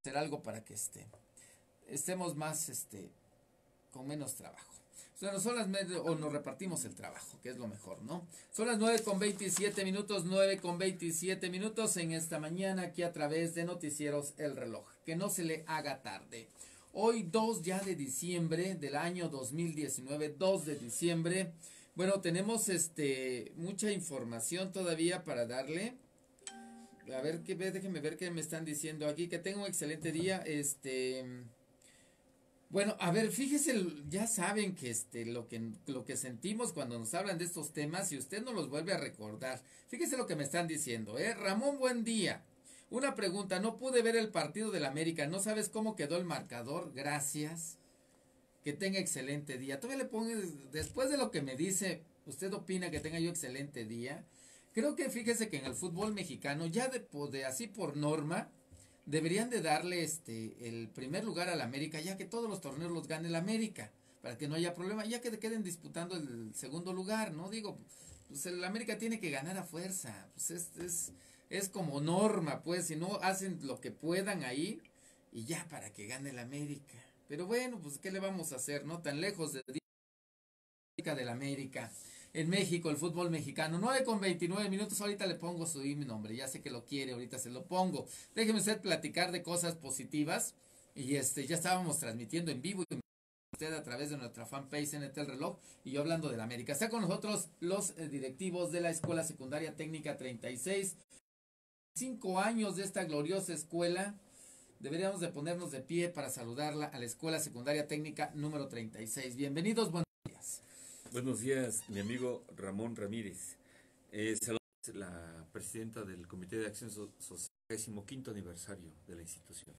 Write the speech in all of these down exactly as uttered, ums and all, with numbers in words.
hacer algo para que este, estemos más, este, con menos trabajo. O sea, son las o nos repartimos el trabajo, que es lo mejor, ¿no? Son las nueve con veintisiete minutos, nueve con veintisiete minutos en esta mañana aquí a través de Noticieros El Reloj. Que no se le haga tarde. Hoy dos ya de diciembre del año dos mil diecinueve, dos de diciembre. Bueno, tenemos este mucha información todavía para darle. A ver, que déjenme ver qué me están diciendo aquí. Que tenga un excelente día. Este... Bueno, a ver, fíjese, ya saben que este lo que lo que sentimos cuando nos hablan de estos temas y usted nos los vuelve a recordar. Fíjese lo que me están diciendo, ¿eh? Ramón, buen día. Una pregunta, no pude ver el partido del América, ¿no sabes cómo quedó el marcador? Gracias. Que tenga excelente día. Todavía le pongo, después de lo que me dice, ¿usted opina que tenga yo excelente día? Creo que fíjese que en el fútbol mexicano, ya de, de así por norma, deberían de darle este el primer lugar al América, ya que todos los torneos los gane el América, para que no haya problema, ya que queden disputando el segundo lugar, ¿no? Digo, pues el América tiene que ganar a fuerza, pues es, es, es como norma, pues, si no hacen lo que puedan ahí, y ya para que gane el América. Pero bueno, pues ¿qué le vamos a hacer, no? Tan lejos de del América. En México, el fútbol mexicano, nueve con veintinueve minutos, ahorita le pongo su nombre, ya sé que lo quiere, ahorita se lo pongo. Déjeme usted platicar de cosas positivas, y este, ya estábamos transmitiendo en vivo, y usted a través de nuestra fanpage N T El Reloj, y yo hablando del América. Está con nosotros los eh, directivos de la Escuela Secundaria Técnica treinta y seis, cinco años de esta gloriosa escuela. Deberíamos de ponernos de pie para saludarla a la Escuela Secundaria Técnica número treinta y seis. Bienvenidos, buenos días. Buenos días, mi amigo Ramón Ramírez. Eh, saludos a la presidenta del Comité de Acción Social, decimoquinto aniversario de la institución.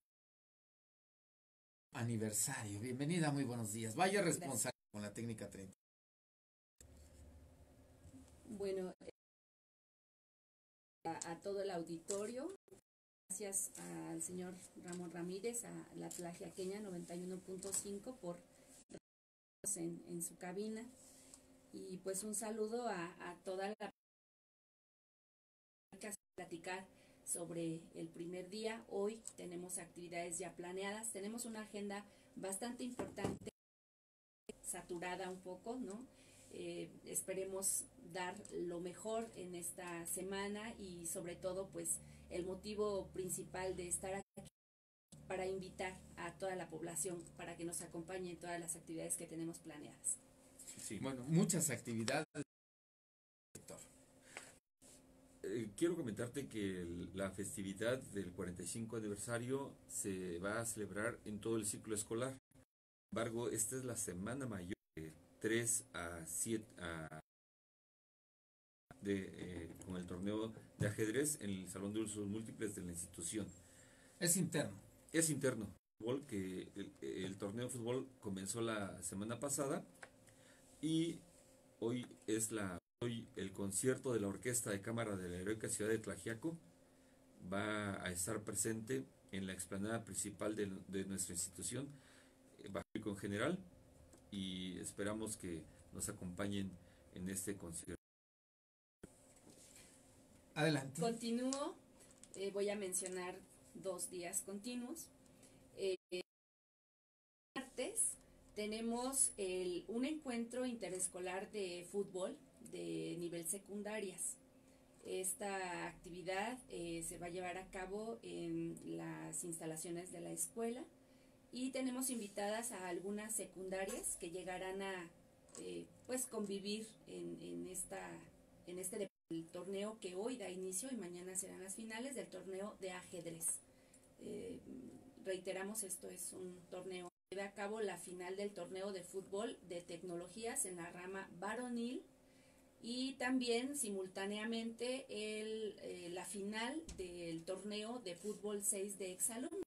Aniversario, bienvenida, muy buenos días. Vaya responsable con la técnica treinta. Bueno, a, a todo el auditorio, gracias al señor Ramón Ramírez, a la Tlaxiaqueña noventa y uno punto cinco por en, en su cabina. Y pues un saludo a, a toda la platicar sobre el primer día. Hoy tenemos actividades ya planeadas, tenemos una agenda bastante importante, saturada un poco, ¿no? Eh, esperemos dar lo mejor en esta semana y sobre todo pues el motivo principal de estar aquí para invitar a toda la población para que nos acompañe en todas las actividades que tenemos planeadas. Sí. Bueno, muchas actividades. Eh, quiero comentarte que el, la festividad del cuarenta y cinco aniversario se va a celebrar en todo el ciclo escolar. Sin embargo, esta es la semana mayor de tres a siete a, de, eh, con el torneo de ajedrez en el Salón de Usos Múltiples de la institución. Es interno. Es interno. Que el, el torneo de fútbol comenzó la semana pasada y hoy es la hoy el concierto de la Orquesta de Cámara de la Heroica Ciudad de Tlaxiaco va a estar presente en la explanada principal de, de nuestra institución, bajo público en general, y esperamos que nos acompañen en este concierto. Adelante. Continúo, eh, voy a mencionar dos días continuos. Eh, martes tenemos el, un encuentro interescolar de fútbol de nivel secundarias. Esta actividad eh, se va a llevar a cabo en las instalaciones de la escuela y tenemos invitadas a algunas secundarias que llegarán a eh, pues convivir en, en, esta, en este el torneo que hoy da inicio y mañana serán las finales del torneo de ajedrez. Eh, reiteramos, esto es un torneo que lleva a cabo la final del torneo de fútbol de tecnologías en la rama varonil y también simultáneamente el, eh, la final del torneo de fútbol seis de exalumnos.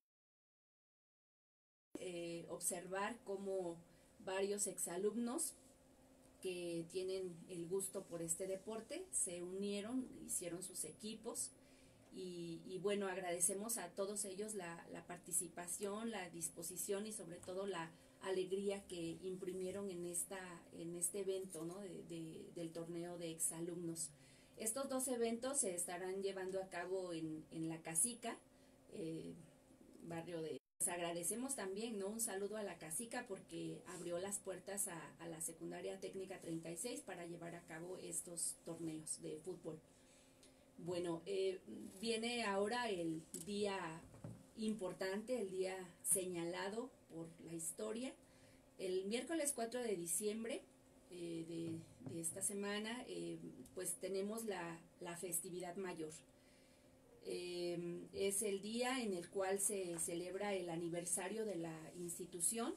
Eh, observar cómo varios exalumnos que tienen el gusto por este deporte se unieron, hicieron sus equipos y, y bueno, agradecemos a todos ellos la, la participación, la disposición y sobre todo la alegría que imprimieron en esta en este evento, ¿no? de, de, del torneo de exalumnos. Estos dos eventos se estarán llevando a cabo en, en la Casica, eh, barrio de... Pues agradecemos también, ¿no? Un saludo a la Casica porque abrió las puertas a, a la secundaria técnica treinta y seis para llevar a cabo estos torneos de fútbol. Bueno, eh, viene ahora el día importante, el día señalado por la historia. El miércoles cuatro de diciembre eh, de, de esta semana, eh, pues tenemos la, la festividad mayor. Eh, es el día en el cual se celebra el aniversario de la institución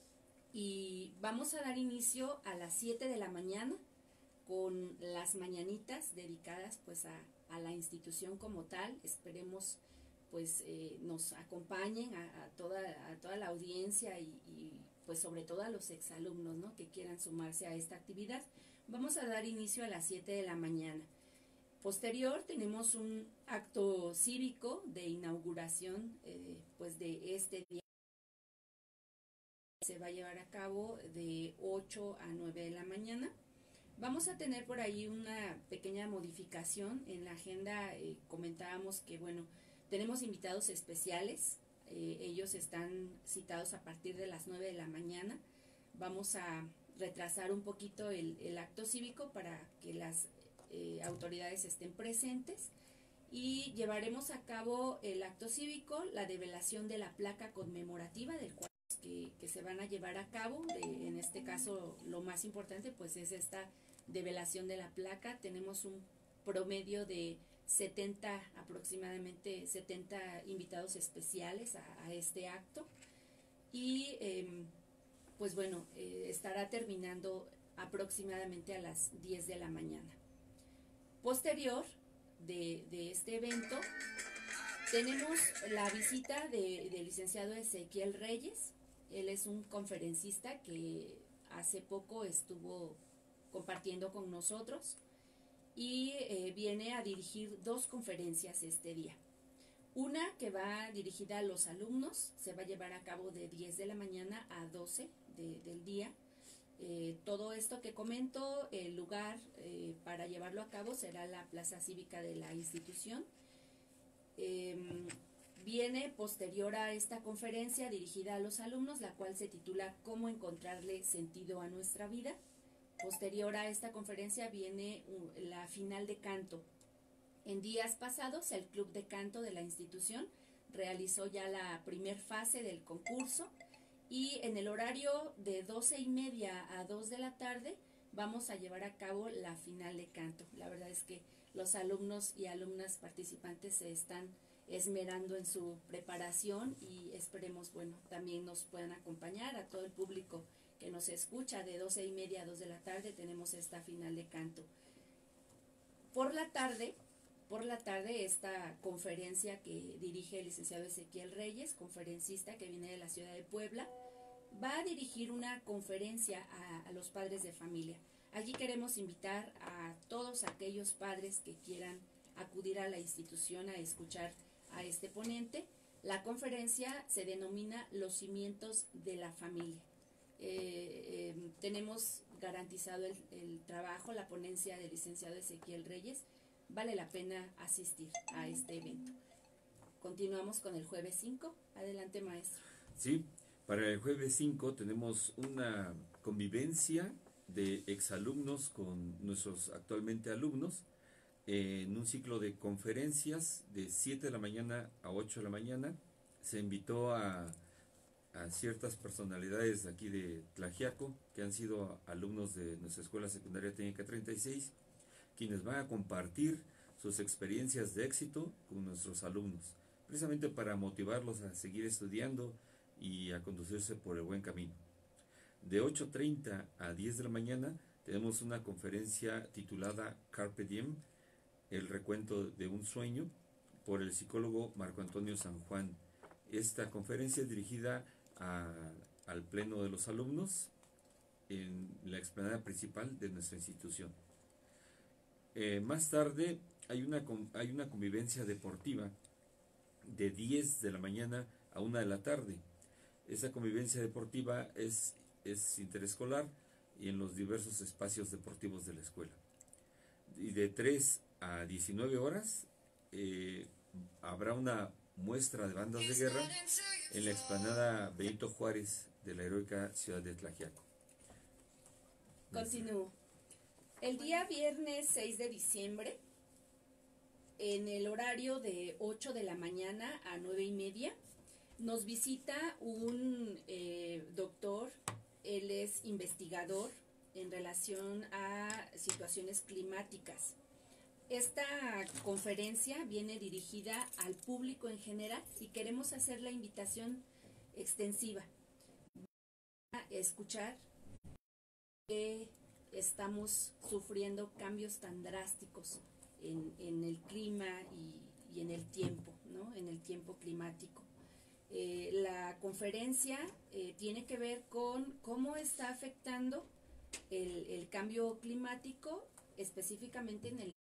y vamos a dar inicio a las siete de la mañana con las mañanitas dedicadas pues a, a la institución como tal. Esperemos pues eh, nos acompañen a, a, toda, a toda la audiencia y, y pues sobre todo a los exalumnos, ¿no?, que quieran sumarse a esta actividad. Vamos a dar inicio a las siete de la mañana. Posterior tenemos un acto cívico de inauguración eh, pues de este día. Se va a llevar a cabo de ocho a nueve de la mañana. Vamos a tener por ahí una pequeña modificación en la agenda. Eh, comentábamos que bueno, tenemos invitados especiales. Eh, ellos están citados a partir de las nueve de la mañana. Vamos a retrasar un poquito el, el acto cívico para que las Eh, autoridades estén presentes y llevaremos a cabo el acto cívico, la develación de la placa conmemorativa del cual que, que se van a llevar a cabo. De, en este caso lo más importante pues es esta develación de la placa. Tenemos un promedio de setenta, aproximadamente setenta invitados especiales a, a este acto y eh, pues bueno, eh, estará terminando aproximadamente a las diez de la mañana. Posterior de, de este evento, tenemos la visita del de licenciado Ezequiel Reyes. Él es un conferencista que hace poco estuvo compartiendo con nosotros y eh, viene a dirigir dos conferencias este día. Una que va dirigida a los alumnos, se va a llevar a cabo de diez de la mañana a doce de, del día. Eh, todo esto que comento, el lugar eh, para llevarlo a cabo será la plaza cívica de la institución. Eh, viene posterior a esta conferencia dirigida a los alumnos, la cual se titula ¿Cómo encontrarle sentido a nuestra vida? Posterior a esta conferencia viene uh, la final de canto. En días pasados, el club de canto de la institución realizó ya la primer fase del concurso. Y en el horario de doce y media a dos de la tarde vamos a llevar a cabo la final de canto. La verdad es que los alumnos y alumnas participantes se están esmerando en su preparación y esperemos, bueno, también nos puedan acompañar a todo el público que nos escucha. De doce y media a dos de la tarde tenemos esta final de canto. Por la tarde, por la tarde esta conferencia que dirige el licenciado Ezequiel Reyes, conferencista que viene de la ciudad de Puebla, va a dirigir una conferencia a, a los padres de familia. Allí queremos invitar a todos aquellos padres que quieran acudir a la institución a escuchar a este ponente. La conferencia se denomina Los cimientos de la familia. Eh, eh, tenemos garantizado el, el trabajo, la ponencia del licenciado Ezequiel Reyes. Vale la pena asistir a este evento. Continuamos con el jueves cinco. Adelante, maestro. Sí, para el jueves cinco tenemos una convivencia de exalumnos con nuestros actualmente alumnos en un ciclo de conferencias de siete de la mañana a ocho de la mañana. Se invitó a, a ciertas personalidades de aquí de Tlaxiaco que han sido alumnos de nuestra Escuela Secundaria Técnica treinta y seis, quienes van a compartir sus experiencias de éxito con nuestros alumnos, precisamente para motivarlos a seguir estudiando y a conducirse por el buen camino. De ocho treinta a diez de la mañana tenemos una conferencia titulada Carpe Diem, el recuento de un sueño, por el psicólogo Marco Antonio San Juan. Esta conferencia es dirigida a, al pleno de los alumnos en la explanada principal de nuestra institución. Eh, más tarde hay una, hay una convivencia deportiva de diez de la mañana a una de la tarde. Esa convivencia deportiva es, es interescolar y en los diversos espacios deportivos de la escuela. Y de tres a diecinueve horas eh, habrá una muestra de bandas de guerra en la explanada Benito Juárez de la heroica ciudad de Tlaxiaco. Continúo. El día viernes seis de diciembre, en el horario de ocho de la mañana a nueve y media, nos visita un eh, doctor. Él es investigador en relación a situaciones climáticas. Esta conferencia viene dirigida al público en general y queremos hacer la invitación extensiva a escuchar que estamos sufriendo cambios tan drásticos en, en el clima y, y en el tiempo, ¿no? En el tiempo climático. Eh, la conferencia eh, tiene que ver con cómo está afectando el, el cambio climático, específicamente en el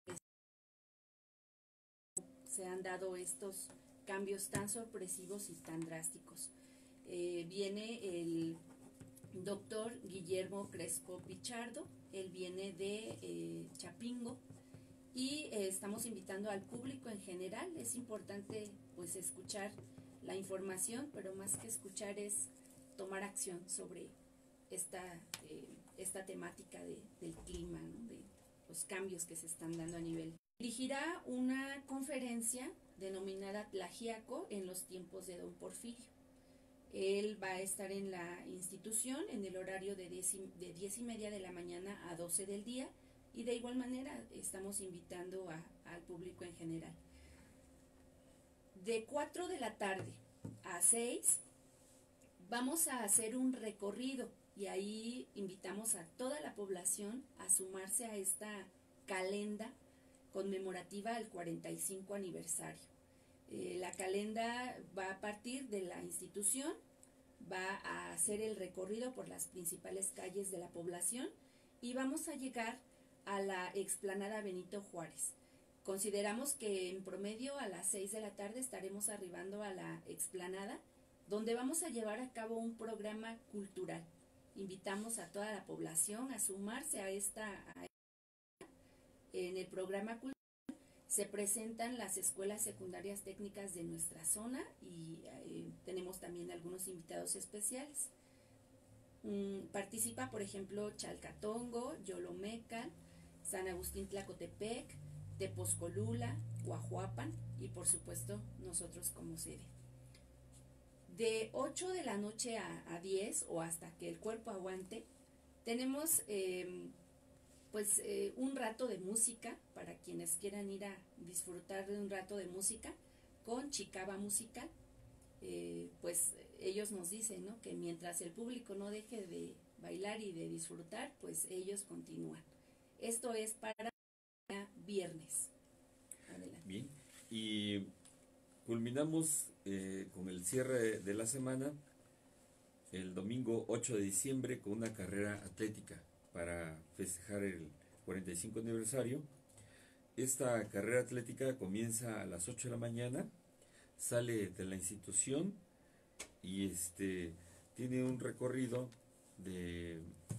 se han dado estos cambios tan sorpresivos y tan drásticos. Eh, viene el doctor Guillermo Crespo Pichardo, él viene de eh, Chapingo, y eh, estamos invitando al público en general. Es importante pues escuchar la información, pero más que escuchar es tomar acción sobre esta, eh, esta temática de, del clima, ¿no? De los cambios que se están dando a nivel. Dirigirá una conferencia denominada Tlaxiaco en los tiempos de Don Porfirio. Él va a estar en la institución en el horario de diez y, de diez y media de la mañana a doce del día, y de igual manera estamos invitando a, al público en general. De cuatro de la tarde a seis vamos a hacer un recorrido, y ahí invitamos a toda la población a sumarse a esta calenda conmemorativa al cuarenta y cinco aniversario. Eh, la calenda va a partir de la institución, va a hacer el recorrido por las principales calles de la población y vamos a llegar a la explanada Benito Juárez. Consideramos que en promedio a las seis de la tarde estaremos arribando a la explanada, donde vamos a llevar a cabo un programa cultural. Invitamos a toda la población a sumarse a esta... A En el programa cultural se presentan las escuelas secundarias técnicas de nuestra zona y eh, tenemos también algunos invitados especiales. Mm, participa, por ejemplo, Chalcatongo, Yolomeca, San Agustín Tlacotepec, Tepozcolula, Guajuapan y por supuesto nosotros como sede. De ocho de la noche a, a diez o hasta que el cuerpo aguante, tenemos... Eh, pues eh, un rato de música para quienes quieran ir a disfrutar de un rato de música con Chicaba Musical. Eh, pues ellos nos dicen, ¿no?, que mientras el público no deje de bailar y de disfrutar, pues ellos continúan. Esto es para viernes. Adelante. Bien, y culminamos eh, con el cierre de la semana el domingo ocho de diciembre con una carrera atlética para festejar el cuarenta y cinco aniversario. Esta carrera atlética comienza a las ocho de la mañana, sale de la institución y este tiene un recorrido de,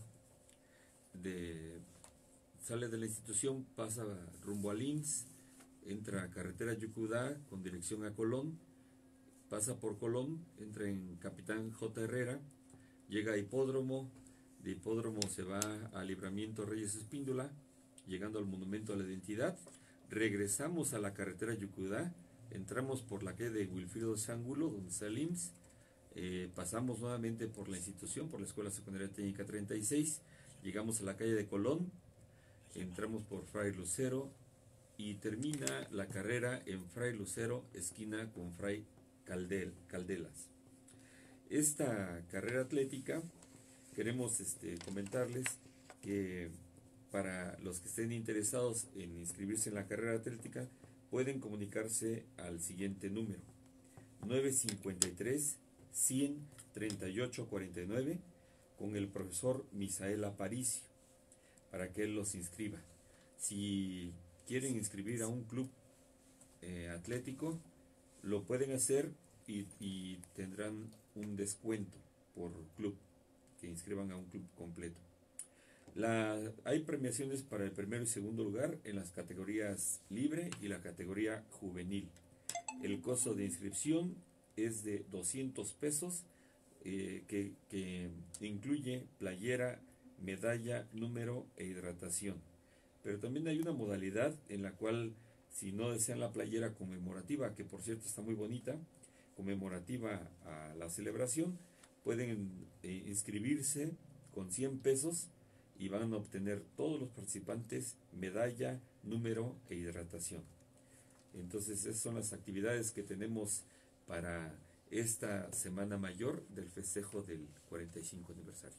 de sale de la institución, pasa rumbo al I M S S, entra a carretera Yucudá con dirección a Colón, pasa por Colón, entra en Capitán J. Herrera, llega a Hipódromo. De Hipódromo se va a Libramiento Reyes Espíndola, llegando al Monumento a la Identidad. Regresamos a la carretera Yucudá, entramos por la calle de Wilfrido Sángulo, donde está el I M S S, eh, pasamos nuevamente por la institución, por la Escuela Secundaria Técnica treinta y seis, llegamos a la calle de Colón, entramos por Fray Lucero y termina la carrera en Fray Lucero, esquina con Fray Caldel, Caldelas. Esta carrera atlética, queremos este, comentarles que para los que estén interesados en inscribirse en la carrera atlética, pueden comunicarse al siguiente número: nueve cinco tres, cien, treinta y ocho cuarenta y nueve con el profesor Misael Aparicio, para que él los inscriba. Si quieren inscribir a un club eh, atlético, lo pueden hacer y, y tendrán un descuento por club, que inscriban a un club completo. La, hay premiaciones para el primero y segundo lugar en las categorías libre y la categoría juvenil. El costo de inscripción es de doscientos pesos, eh, que, que incluye playera, medalla, número e hidratación. Pero también hay una modalidad en la cual, si no desean la playera conmemorativa, que por cierto está muy bonita, conmemorativa a la celebración, pueden eh, inscribirse con cien pesos y van a obtener todos los participantes medalla, número e hidratación. Entonces esas son las actividades que tenemos para esta Semana Mayor del festejo del cuarenta y cinco aniversario.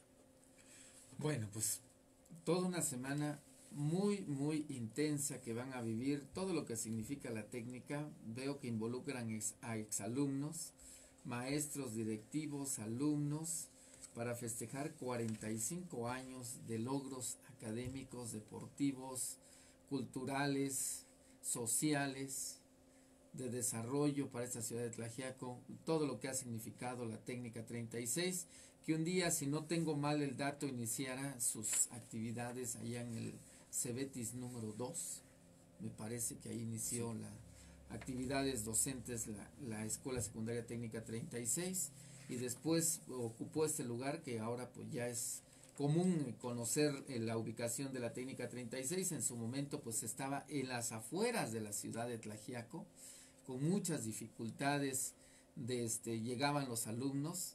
Bueno, pues toda una semana muy, muy intensa que van a vivir, todo lo que significa la técnica. Veo que involucran ex, a exalumnos, maestros, directivos, alumnos, para festejar cuarenta y cinco años de logros académicos, deportivos, culturales, sociales, de desarrollo para esta ciudad de Tlaxiaco, todo lo que ha significado la técnica treinta y seis, que un día, si no tengo mal el dato, iniciara sus actividades allá en el Cebetis número dos, me parece que ahí inició sí. la actividades docentes la, la Escuela Secundaria Técnica treinta y seis, y después ocupó este lugar que ahora pues ya es común conocer eh, la ubicación de la técnica treinta y seis. En su momento pues estaba en las afueras de la ciudad de Tlaxiaco, con muchas dificultades, de este, llegaban los alumnos,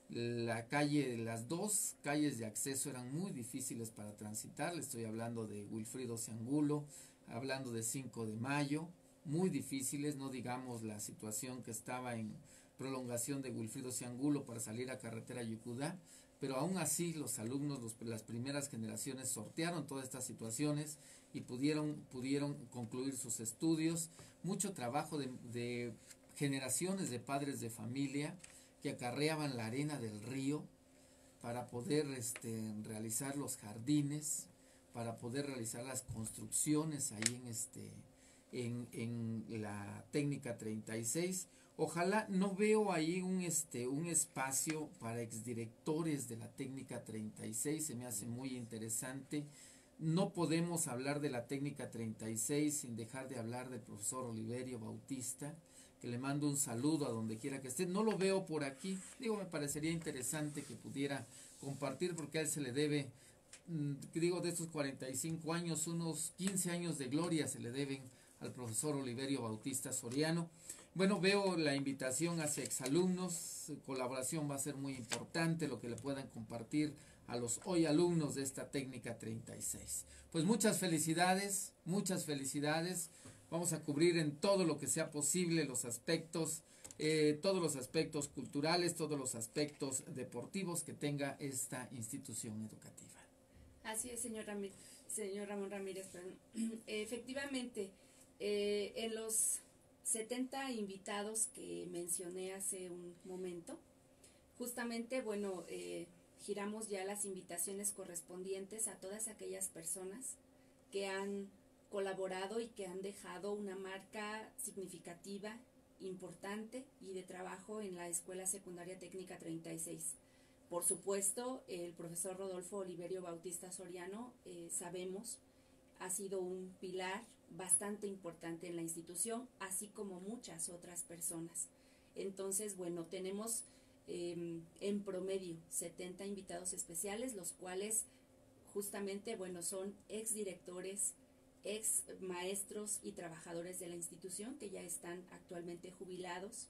la calle, las dos calles de acceso eran muy difíciles para transitar. Le estoy hablando de Wilfrido Ciangulo, hablando de cinco de mayo, muy difíciles, no digamos la situación que estaba en prolongación de Wilfrido Ciangulo para salir a carretera Yucudá, pero aún así los alumnos, los, las primeras generaciones sortearon todas estas situaciones y pudieron, pudieron concluir sus estudios. Mucho trabajo de, de generaciones de padres de familia que acarreaban la arena del río para poder este, realizar los jardines, para poder realizar las construcciones ahí en, este, en, en la técnica treinta y seis. Ojalá, no veo ahí un, este, un espacio para exdirectores de la técnica treinta y seis, se me hace muy interesante. No podemos hablar de la técnica treinta y seis sin dejar de hablar del profesor Oliverio Bautista, que le mando un saludo a donde quiera que esté. No lo veo por aquí, digo, me parecería interesante que pudiera compartir, porque a él se le debe, digo, de estos cuarenta y cinco años, unos quince años de gloria se le deben al profesor Oliverio Bautista Soriano. Bueno, veo la invitación hacia exalumnos, colaboración va a ser muy importante, lo que le puedan compartir a los hoy alumnos de esta técnica treinta y seis. Pues muchas felicidades, muchas felicidades. Vamos a cubrir en todo lo que sea posible los aspectos, eh, todos los aspectos culturales, todos los aspectos deportivos que tenga esta institución educativa. Así es, señor, Ramírez, señor Ramón Ramírez. Perdón. Efectivamente, eh, en los setenta invitados que mencioné hace un momento, justamente, bueno, eh, giramos ya las invitaciones correspondientes a todas aquellas personas que han colaborado y que han dejado una marca significativa, importante y de trabajo en la Escuela Secundaria Técnica treinta y seis. Por supuesto, el profesor Rodolfo Oliverio Bautista Soriano, eh, sabemos, ha sido un pilar bastante importante en la institución, así como muchas otras personas. Entonces, bueno, tenemos eh, en promedio setenta invitados especiales, los cuales justamente, bueno, son exdirectores, ex maestros y trabajadores de la institución que ya están actualmente jubilados,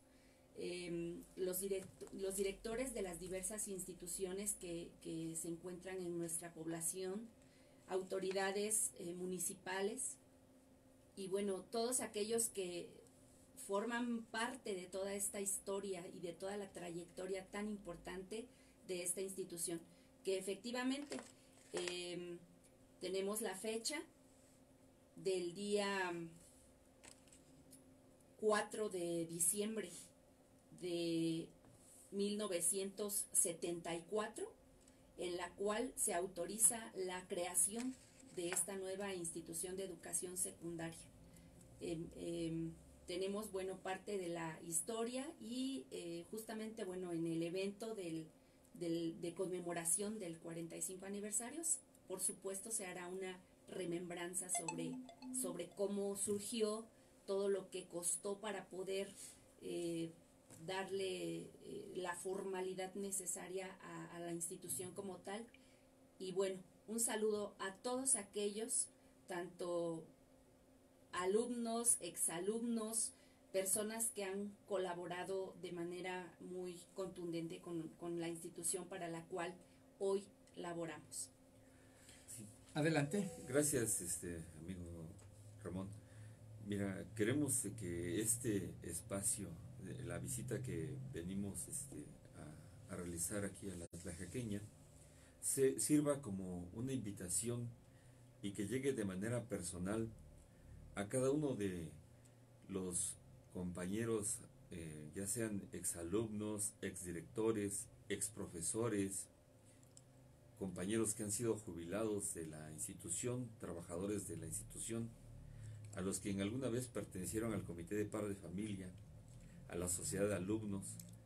eh, los, direct, los directores de las diversas instituciones que, que se encuentran en nuestra población, autoridades eh, municipales y bueno, todos aquellos que forman parte de toda esta historia y de toda la trayectoria tan importante de esta institución, que efectivamente eh, tenemos la fecha del día cuatro de diciembre de mil novecientos setenta y cuatro, en la cual se autoriza la creación de esta nueva institución de educación secundaria. Eh, eh, tenemos, bueno, parte de la historia y eh, justamente, bueno, en el evento del, del, de conmemoración del cuarenta y cinco aniversarios, por supuesto se hará una remembranza sobre, sobre cómo surgió todo lo que costó para poder eh, darle eh, la formalidad necesaria a, a la institución como tal. Y bueno, un saludo a todos aquellos, tanto alumnos, exalumnos, personas que han colaborado de manera muy contundente con, con la institución para la cual hoy laboramos. Sí. Adelante. Gracias, este amigo Ramón. Mira, queremos que este espacio, la visita que venimos este, a, a realizar aquí a la Tlaxcalqueña, se sirva como una invitación y que llegue de manera personal a cada uno de los compañeros, eh, ya sean exalumnos, exdirectores, exprofesores, compañeros que han sido jubilados de la institución, trabajadores de la institución, a los que en alguna vez pertenecieron al Comité de Padres de Familia, a la Sociedad de Alumnos,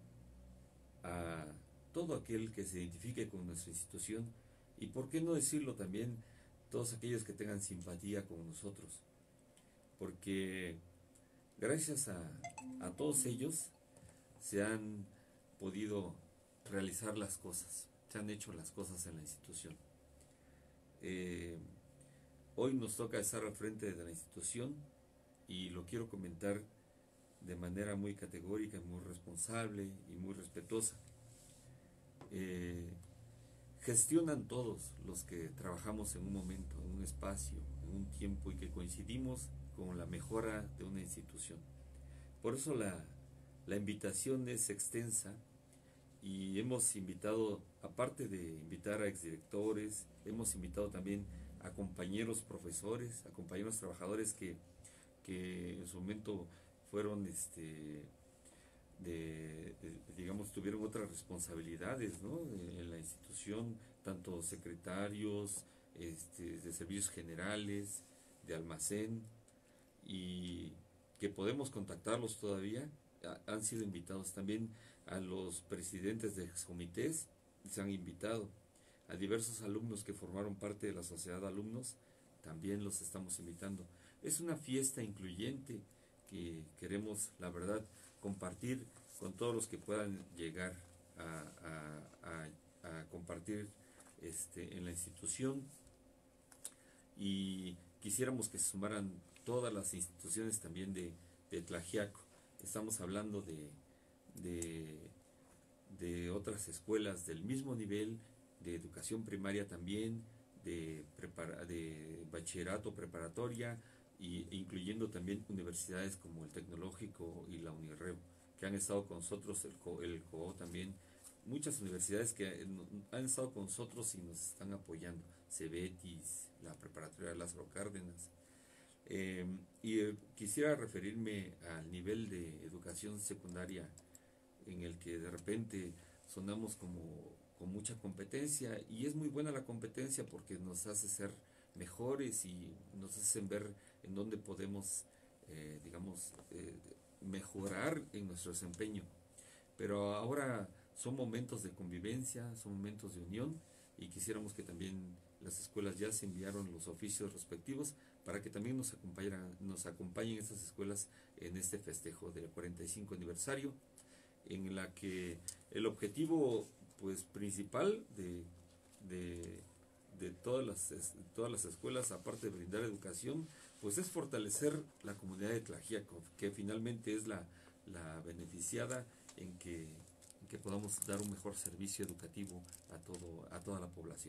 a todo aquel que se identifique con nuestra institución y, por qué no decirlo también, todos aquellos que tengan simpatía con nosotros, porque gracias a, a todos ellos se han podido realizar las cosas, se han hecho las cosas en la institución. Eh, hoy nos toca estar al frente de la institución y lo quiero comentar de manera muy categórica, muy responsable y muy respetuosa. Eh, gestionan todos los que trabajamos en un momento, en un espacio, en un tiempo y que coincidimos con la mejora de una institución. Por eso la, la invitación es extensa y hemos invitado, aparte de invitar a exdirectores, hemos invitado también a compañeros profesores, a compañeros trabajadores que, que en su momento fueron, este, de, de, digamos, tuvieron otras responsabilidades, ¿no?, en la institución, tanto secretarios, este, de servicios generales, de almacén, y que podemos contactarlos todavía. Han sido invitados también a los presidentes de excomités, se han invitado a diversos alumnos que formaron parte de la sociedad de alumnos, también los estamos invitando. Es una fiesta incluyente que queremos, la verdad, compartir con todos los que puedan llegar a, a, a, a compartir este, en la institución, y quisiéramos que se sumaran todas las instituciones también de, de Tlaxiaco. Estamos hablando de, de, de otras escuelas del mismo nivel, de educación primaria también, de, prepara, de bachillerato preparatoria, y, e incluyendo también universidades como el Tecnológico y la Unirreo, que han estado con nosotros, el C O, el C O también, muchas universidades que han estado con nosotros y nos están apoyando, Cebetis, la Preparatoria de Lázaro Cárdenas. Eh, y eh, quisiera referirme al nivel de educación secundaria, en el que de repente sonamos como con mucha competencia, y es muy buena la competencia porque nos hace ser mejores y nos hacen ver en dónde podemos, eh, digamos, eh, mejorar en nuestro desempeño. Pero ahora son momentos de convivencia, son momentos de unión, y quisiéramos que también las escuelas ya se enviaron los oficios respectivos para que también nos acompañen, nos acompañen estas escuelas en este festejo del cuarenta y cinco aniversario, en la que el objetivo, pues, principal de, de, de todas las, todas las escuelas, aparte de brindar educación, pues es fortalecer la comunidad de Tlaxiaco, que finalmente es la, la beneficiada en que, en que podamos dar un mejor servicio educativo a, todo, a toda la población.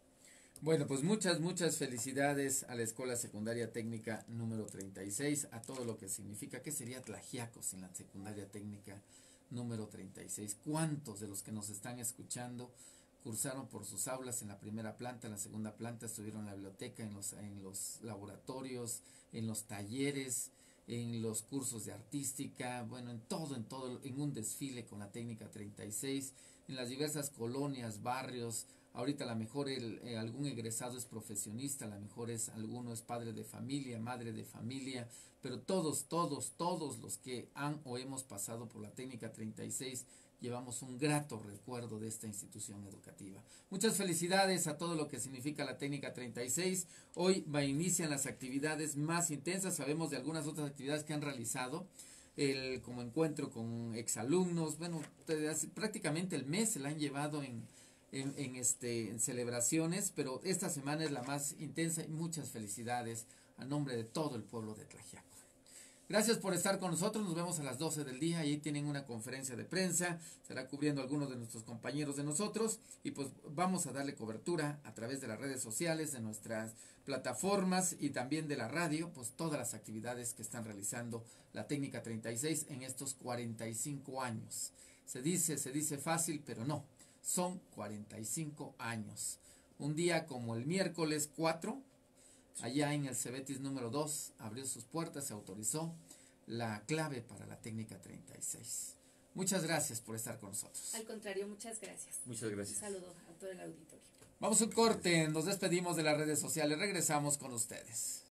Bueno, pues muchas, muchas felicidades a la Escuela Secundaria Técnica número treinta y seis, a todo lo que significa. ¿Qué sería Tlaxiaco sin la Secundaria Técnica número treinta y seis? ¿Cuántos de los que nos están escuchando cursaron por sus aulas en la primera planta, en la segunda planta, estuvieron en la biblioteca, en los, en los laboratorios, en los talleres, en los cursos de artística, bueno, en todo, en todo, en un desfile con la Técnica treinta y seis, en las diversas colonias, barrios? Ahorita a lo mejor el, eh, algún egresado es profesionista, a lo mejor es alguno es padre de familia, madre de familia, pero todos, todos, todos los que han o hemos pasado por la Técnica treinta y seis, llevamos un grato recuerdo de esta institución educativa. Muchas felicidades a todo lo que significa la técnica treinta y seis. Hoy va, inician las actividades más intensas, sabemos de algunas otras actividades que han realizado, el, como encuentro con exalumnos, bueno, prácticamente el mes se la han llevado en, en, en, este, en celebraciones, pero esta semana es la más intensa y muchas felicidades a nombre de todo el pueblo de Tlaxiaco. Gracias por estar con nosotros, nos vemos a las doce del día, ahí tienen una conferencia de prensa, será cubriendo algunos de nuestros compañeros de nosotros y pues vamos a darle cobertura a través de las redes sociales, de nuestras plataformas y también de la radio, pues todas las actividades que están realizando la técnica treinta y seis en estos cuarenta y cinco años. Se dice, se dice fácil, pero no, son cuarenta y cinco años. Un día como el miércoles cuatro, allá en el Cebetis número dos, abrió sus puertas, se autorizó la clave para la técnica treinta y seis. Muchas gracias por estar con nosotros. Al contrario, muchas gracias. Muchas gracias. Un saludo a todo el auditorio. Vamos a un corte, nos despedimos de las redes sociales, regresamos con ustedes.